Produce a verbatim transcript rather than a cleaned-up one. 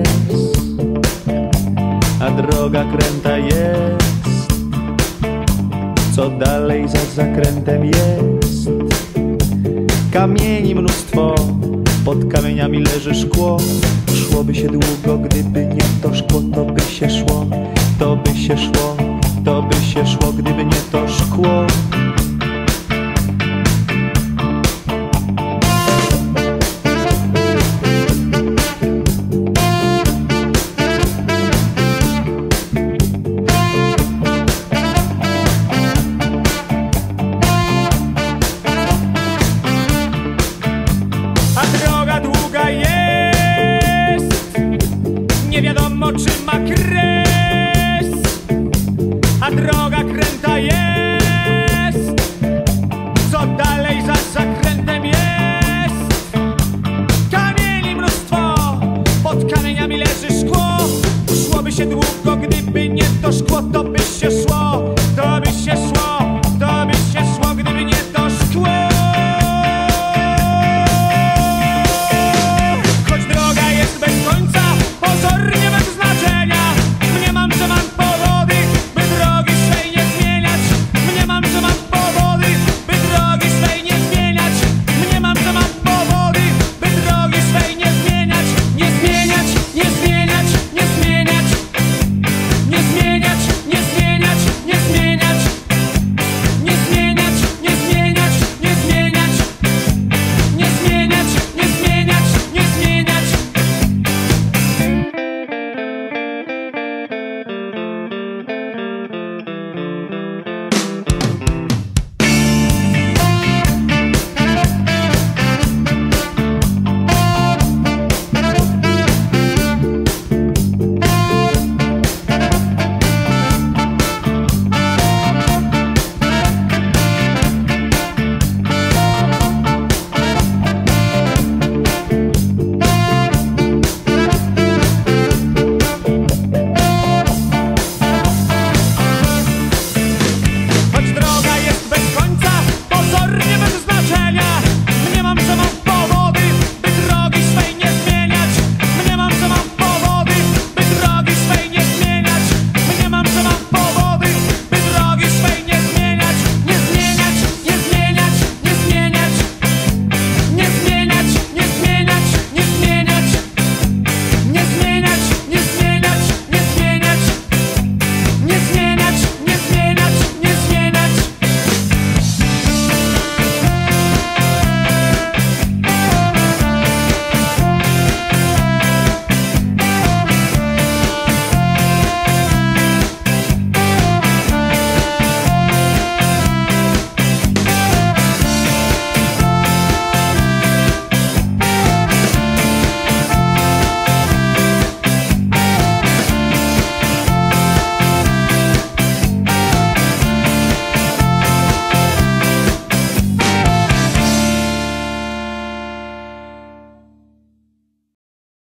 jest, a droga kręta jest. Co dalej za zakrętem jest? Kamieni mnóstwo, pod kamieniami leży szkło. Szłoby się długo, gdyby nie to szkło, to by się szło, to by się szło, to by się szło, gdyby nie to szkło. Nie wiadomo, czy ma kres, a droga kręta jest. Co dalej za zakrętem jest? Kamieni mnóstwo, pod kamieniami leży szkło. Szłoby się długo, gdyby nie to szkło, to by